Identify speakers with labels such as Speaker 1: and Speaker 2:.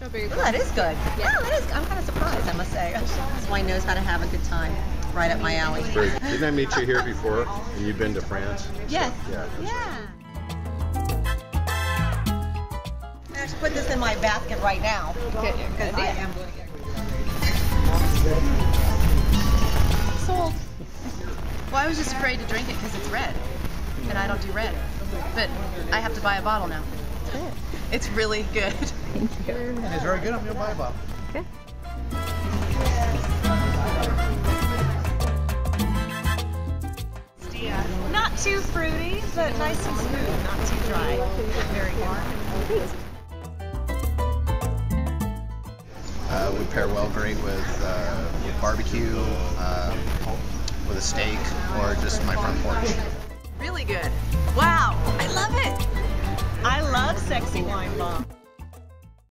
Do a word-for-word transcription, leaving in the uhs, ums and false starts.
Speaker 1: very
Speaker 2: Oh, that is good.
Speaker 1: Yeah.
Speaker 2: Oh, that is. I'm kind of surprised, I must say. This wine knows how to have a good time. Right up my alley.
Speaker 3: Great. Didn't I meet you here before? And you've been to France?
Speaker 2: Yes.
Speaker 3: Yeah.
Speaker 2: Yeah. I actually put this in my basket right now
Speaker 1: Good.
Speaker 2: because I am going to get.
Speaker 1: Sold. Well, I was just afraid to drink it because it's red, and I don't do red. But I have to buy a bottle now. It's really good.
Speaker 4: And it's very good. I'm going to buy a bottle.
Speaker 1: Okay.
Speaker 2: Not too fruity, but nice and smooth, not too dry. Very good.
Speaker 4: Uh, would pair well great with, uh, with barbecue, uh, with a steak, or just my front porch.
Speaker 1: Really good. Wow, I love it.
Speaker 2: I love Sexy Wine Bomb.